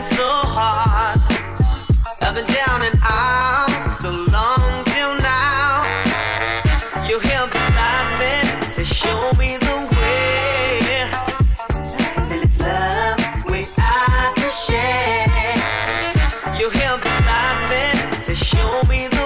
so hard. I've been down and out so long till now. You're here beside me to show me the way. And it's love we I can share. You're here beside me to show me the way.